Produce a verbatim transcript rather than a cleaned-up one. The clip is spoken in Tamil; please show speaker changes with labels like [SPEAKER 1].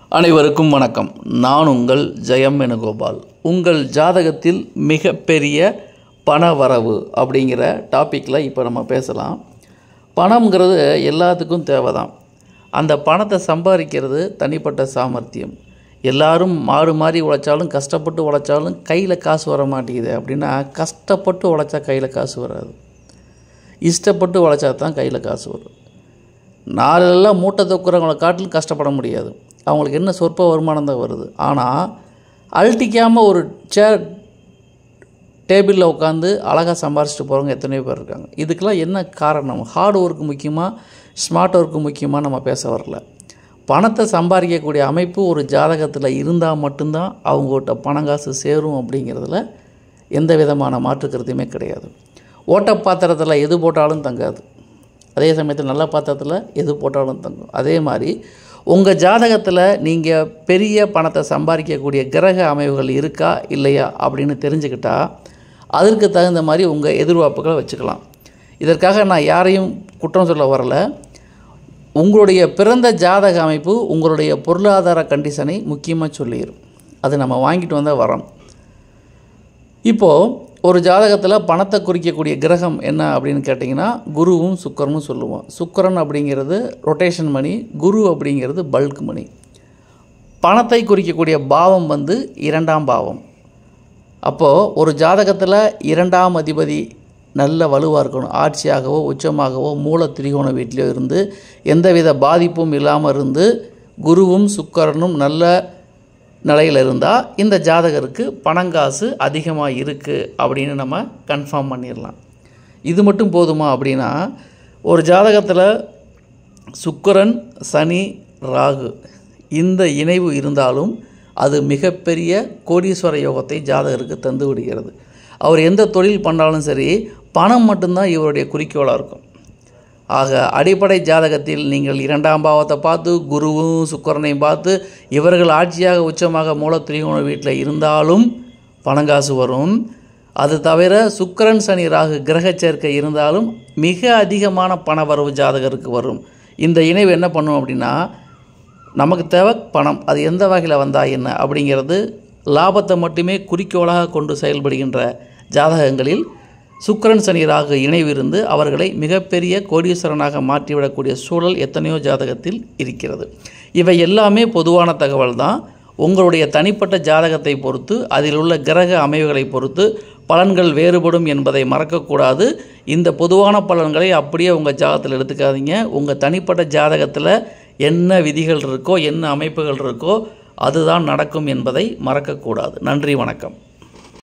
[SPEAKER 1] அனைவருக்கும் வணக்கம். நான் உங்கள் ஜெயம் வேணுகோபால். உங்கள் ஜாதகத்தில் மிகப்பெரிய பண வரவு அப்படிங்கிற டாப்பிக்கில் இப்போ நம்ம பேசலாம். பணம்ங்கிறது எல்லாத்துக்கும் தேவை தான். அந்த பணத்தை சம்பாதிக்கிறது தனிப்பட்ட சாமர்த்தியம். எல்லாரும் மாடு மாறி உழைச்சாலும் கஷ்டப்பட்டு உழைச்சாலும் கையில் காசு வர மாட்டேங்குது அப்படின்னா, கஷ்டப்பட்டு உழைச்சா கையில் காசு வராது, இஷ்டப்பட்டு உழைச்சா தான் கையில் காசு வரும். நாளெல்லாம் மூட்டை தொக்குறவங்களை காட்டிலும் கஷ்டப்பட முடியாது. அவங்களுக்கு என்ன சொற்ப வருமானம் தான் வருது. ஆனால் அழட்டிக்காமல் ஒரு சேர் டேபிளில் உட்காந்து அழகாக சம்பாரிச்சிட்டு போகிறவங்க எத்தனையோ பேர் இருக்காங்க. இதுக்கெல்லாம் என்ன காரணம்? ஹார்ட் ஒர்க்கு முக்கியமாக, ஸ்மார்ட் ஒர்க்கு முக்கியமாக நம்ம பேச வரல. பணத்தை சம்பாதிக்கக்கூடிய அமைப்பு ஒரு ஜாதகத்தில் இருந்தால் மட்டும்தான் அவங்ககிட்ட பணம் காசு சேரும் அப்படிங்கிறதுல எந்த விதமான மாற்றுக்கருத்துமே கிடையாது. ஓட்ட பாத்திரத்தில் எது போட்டாலும் தங்காது, அதே சமயத்தில் நல்ல பாத்திரத்தில் எது போட்டாலும் தங்கும். அதே மாதிரி உங்கள் ஜாதகத்தில் நீங்கள் பெரிய பணத்தை சம்பாதிக்கக்கூடிய கிரக அமைவுகள் இருக்கா இல்லையா அப்படின்னு தெரிஞ்சுக்கிட்டால் அதற்கு தகுந்த மாதிரி உங்கள் எதிர்பார்ப்புகளை வச்சுக்கலாம். இதற்காக நான் யாரையும் குற்றம் சொல்ல வரலை. உங்களுடைய பிறந்த ஜாதக அமைப்பு உங்களுடைய பொருளாதார கண்டிஷனை முக்கியமாக சொல்லிடும். அது நம்ம வாங்கிட்டு வந்தால் வரோம். இப்போது ஒரு ஜாதகத்தில் பணத்தை குறிக்கக்கூடிய கிரகம் என்ன அப்படின்னு கேட்டிங்கன்னா, குருவும் சுக்கிரனும் சொல்லுவோம். சுக்கிரன் அப்படிங்கிறது ரொட்டேஷன் மணி, குரு அப்படிங்கிறது பல்க் மணி. பணத்தை குறிக்கக்கூடிய பாவம் வந்து இரண்டாம் பாவம். அப்போது ஒரு ஜாதகத்தில் இரண்டாம் அதிபதி நல்ல வலுவாக இருக்கணும். ஆட்சியாகவோ உச்சமாகவோ மூல திரிகோண வீட்டிலோ இருந்து எந்தவித பாதிப்பும் இல்லாமல் இருந்து குருவும் சுக்கிரனும் நல்ல நிலையில் இருந்தால் இந்த ஜாதகருக்கு பணங்காசு அதிகமாக இருக்குது அப்படின்னு நம்ம கன்ஃபார்ம் பண்ணிடலாம். இது மட்டும் போதுமா அப்படின்னா, ஒரு ஜாதகத்தில் சுக்கிரன், சனி, ராகு இந்த இணைவு இருந்தாலும் அது மிகப்பெரிய கோடீஸ்வர யோகத்தை ஜாதகருக்கு தந்து விடுகிறது. அவர் எந்த தொழில் பண்ணாலும் சரி, பணம் மட்டும்தான் இவருடைய குறிக்கோளாக இருக்கும். ஆக அடிப்படை ஜாதகத்தில் நீங்கள் இரண்டாம் பாவத்தை பார்த்து குருவும் சுக்கிரனையும் பார்த்து இவர்கள் ஆட்சியாக உச்சமாக மூல திரிகோண வீட்டில் இருந்தாலும் பணங்காசு வரும். அது தவிர சுக்கிரன், சனி, ராகு கிரக சேர்க்கை இருந்தாலும் மிக அதிகமான பண வரவு ஜாதகருக்கு வரும். இந்த இணைவு என்ன பண்ணும் அப்படின்னா, நமக்கு தேவை பணம், அது எந்த வகையில் வந்தால் என்ன அப்படிங்கிறது லாபத்தை மட்டுமே குறிக்கோளாக கொண்டு செயல்படுகின்ற ஜாதகங்களில் சுக்கிரன், சனி, ராகு இணைவு இருந்து அவர்களை மிகப்பெரிய கோடீஸ்வரனாக மாற்றிவிடக்கூடிய சூழல் எத்தனையோ ஜாதகத்தில் இருக்கிறது. இவை எல்லாமே பொதுவான தகவல் தான். உங்களுடைய தனிப்பட்ட ஜாதகத்தை பொறுத்து, அதில் உள்ள கிரக அமைவுகளை பொறுத்து பலன்கள் வேறுபடும் என்பதை மறக்கக்கூடாது. இந்த பொதுவான பலன்களை அப்படியே உங்கள் ஜாதகத்தில் எடுத்துக்காதீங்க. உங்கள் தனிப்பட்ட ஜாதகத்தில் என்ன விதிகள் இருக்கோ, என்ன அமைப்புகள் இருக்கோ அதுதான் நடக்கும் என்பதை மறக்கக்கூடாது. நன்றி, வணக்கம்.